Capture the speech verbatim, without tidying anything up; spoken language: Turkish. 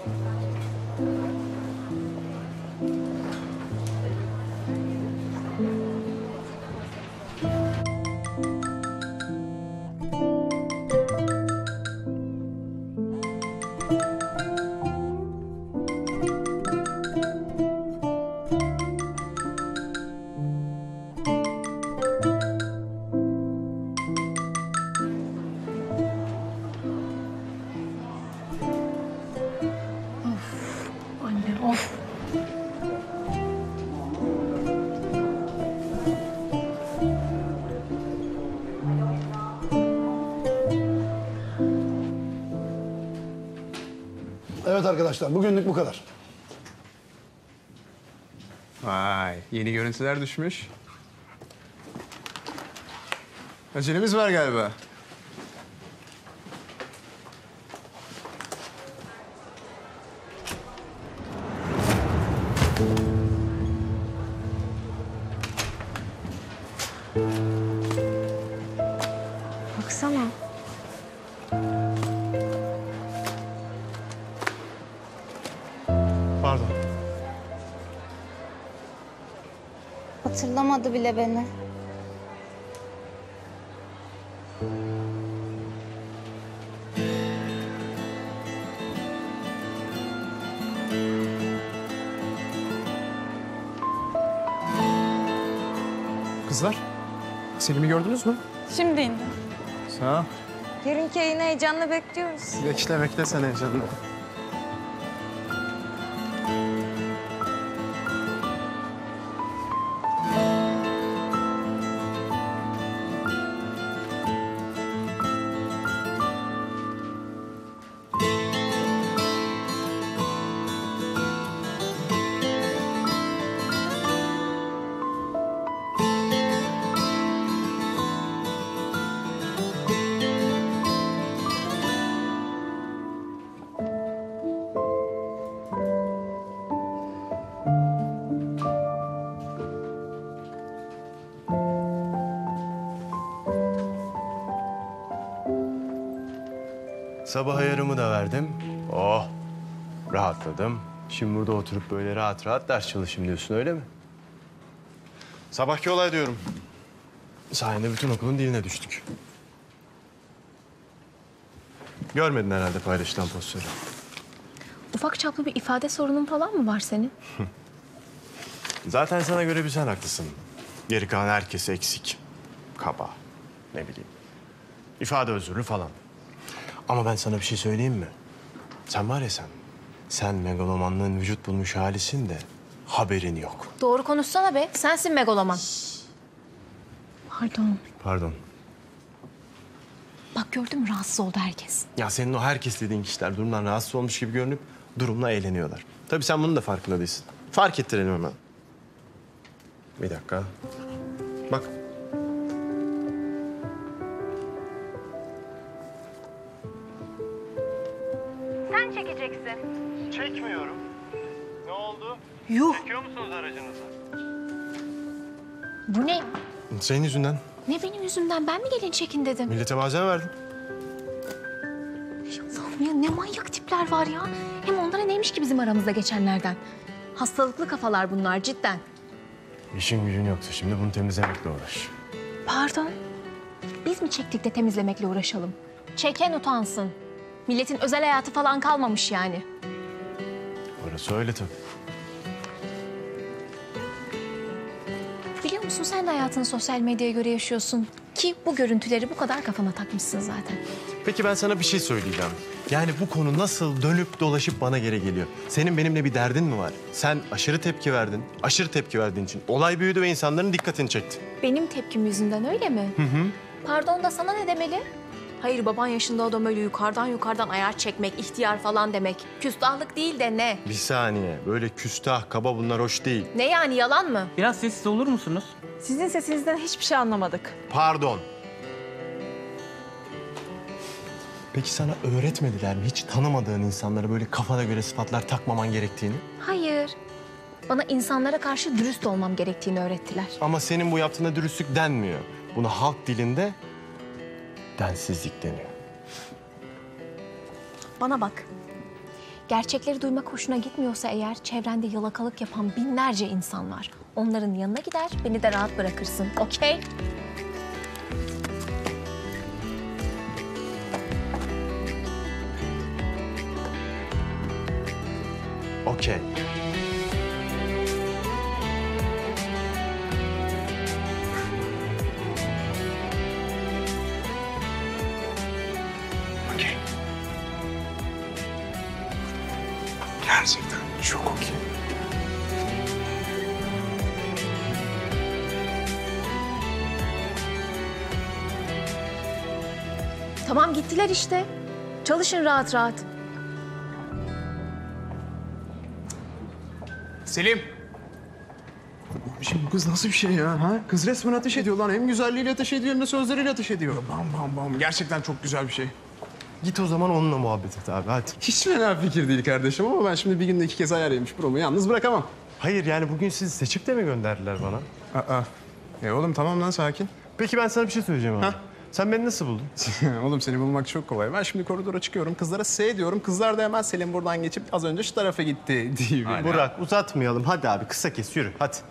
Evet arkadaşlar, bugünlük bu kadar. Vay, yeni görüntüler düşmüş. Acelemiz var galiba. Baksana. Pardon. Hatırlamadı bile beni. Kızlar, Selim'i gördünüz mü? Şimdi indim. Sağ ol. Yarınki yayını heyecanla bekliyoruz. Bekle, bekle sen heyecanla. Sabah ayarımı da verdim. Oh, rahatladım. Şimdi burada oturup böyle rahat rahat ders çalışayım diyorsun, öyle mi? Sabahki olay diyorum. Sayende bütün okulun diline düştük. Görmedin herhalde paylaşılan posteri. Ufak çaplı bir ifade sorunun falan mı var senin? Zaten sana göre bir sen haklısın. Geri kalan herkes eksik. Kaba, ne bileyim. İfade özürlü falan. Ama ben sana bir şey söyleyeyim mi? Sen var ya sen, sen megalomanlığın vücut bulmuş halisin de haberin yok. Doğru konuşsana be. Sensin megaloman. Pardon. Pardon. Bak gördün mü, rahatsız oldu herkes. Ya senin o herkes dediğin kişiler durumdan rahatsız olmuş gibi görünüp durumla eğleniyorlar. Tabii sen bunun da farkında değilsin. Fark ettirelim hemen. Bir dakika. Bak. Sen çekeceksin. Çekmiyorum. Ne oldu? Yuh. Çekiyor musunuz aracınızı? Bu ne? Senin yüzünden. Ne benim yüzümden? Ben mi gelin çekin dedim? Millete malzeme verdim. Allah'ım ya, ne manyak tipler var ya. Hem onlara neymiş ki bizim aramızda geçenlerden? Hastalıklı kafalar bunlar cidden. İşin gücün yoksa şimdi bunu temizlemekle uğraş. Pardon. Biz mi çektik de temizlemekle uğraşalım? Çeken utansın. Milletin özel hayatı falan kalmamış yani. Orası öyle tabii. Biliyor musun, sen de hayatını sosyal medyaya göre yaşıyorsun. Ki bu görüntüleri bu kadar kafana takmışsın zaten. Peki ben sana bir şey söyleyeceğim. Yani bu konu nasıl dönüp dolaşıp bana geri geliyor? Senin benimle bir derdin mi var? Sen aşırı tepki verdin. Aşırı tepki verdiğin için olay büyüdü ve insanların dikkatini çekti. Benim tepkim yüzünden öyle mi? Hı hı. Pardon da sana ne demeli? Hayır, baban yaşında adam öyle yukarıdan yukarıdan ayar çekmek, ihtiyar falan demek. Küstahlık değil de ne? Bir saniye. Böyle küstah, kaba bunlar hoş değil. Ne yani, yalan mı? Biraz sessiz olur musunuz? Sizin sesinizden hiçbir şey anlamadık. Pardon. Peki sana öğretmediler mi hiç tanımadığın insanlara böyle kafana göre sıfatlar takmaman gerektiğini? Hayır. Bana insanlara karşı dürüst olmam gerektiğini öğrettiler. Ama senin bu yaptığına dürüstlük denmiyor. Buna halk dilinde densizlik deniyor. Bana bak. Gerçekleri duymak hoşuna gitmiyorsa eğer çevrende yalakalık yapan binlerce insan var. Onların yanına gider, beni de rahat bırakırsın. Okey? Okey. Okey. Gerçekten çok okey. Tamam gittiler işte. Çalışın rahat rahat. Selim. Şimdi bu kız nasıl bir şey ya? Ha? Kız resmen ateş ediyor lan. Hem güzelliğiyle ateş ediyor hem de sözleriyle ateş ediyor. Bam bam bam. Gerçekten çok güzel bir şey. Git o zaman onunla muhabbet et abi hadi. Hiç fena fikir değil kardeşim ama ben şimdi bir günde iki kez ayar yemiş promu yalnız bırakamam. Hayır yani bugün sizi seçip de mi gönderdiler bana? Aa. E oğlum tamam lan sakin. Peki ben sana bir şey söyleyeceğim abi. Ha? Sen beni nasıl buldun? Oğlum seni bulmak çok kolay. Ben şimdi koridora çıkıyorum. Kızlara S diyorum. Kızlar da hemen Selim buradan geçip az önce şu tarafa gitti diye. Burak uzatmayalım. Hadi abi kısa kes yürü hadi.